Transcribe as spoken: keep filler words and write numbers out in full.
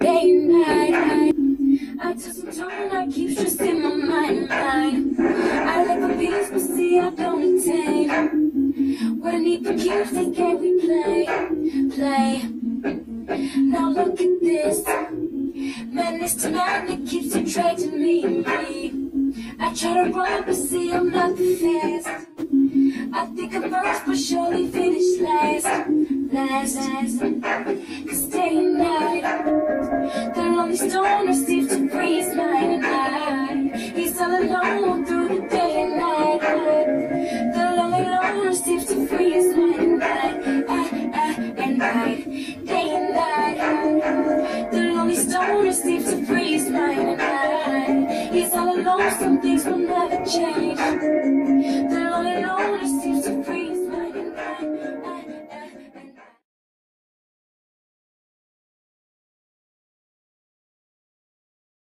day and night. I, I took some time, I keep stress in my mind, mind. I live for peace, but see I don't attain. What I need for keeps, they can't we play, play. Now look at this, madness tonight that keeps attracting me, me. I try to run, but see I'm not the fast. I think I'm first, but surely finish last, last, last. Cause day and night, the lonely stoner seems to freeze night and night. He's all alone through the day and night. The lonely loner seems to freeze night and night, I, I, and night, day and night. The lonely stoner seems to freeze night and night. He's all alone, some things will never change.